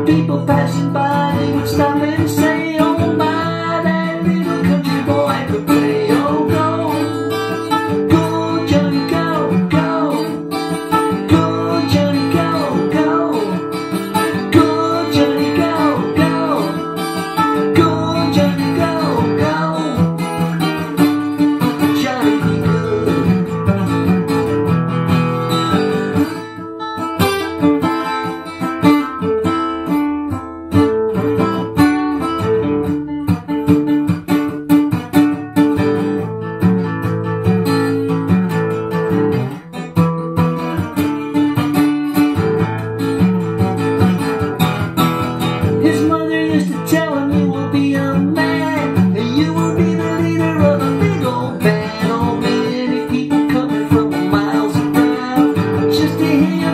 people passing by, they would stop and say, oh my, that little country boy could play. Oh, go, go, Johnny, go, go, go, Johnny, go, go, go, Johnny, go, go, go, Johnny, go, go, Johnny be good. His mother used to tell him, you will be a man, and you will be the leader of a big old band. Oh, many people coming from miles around just to hear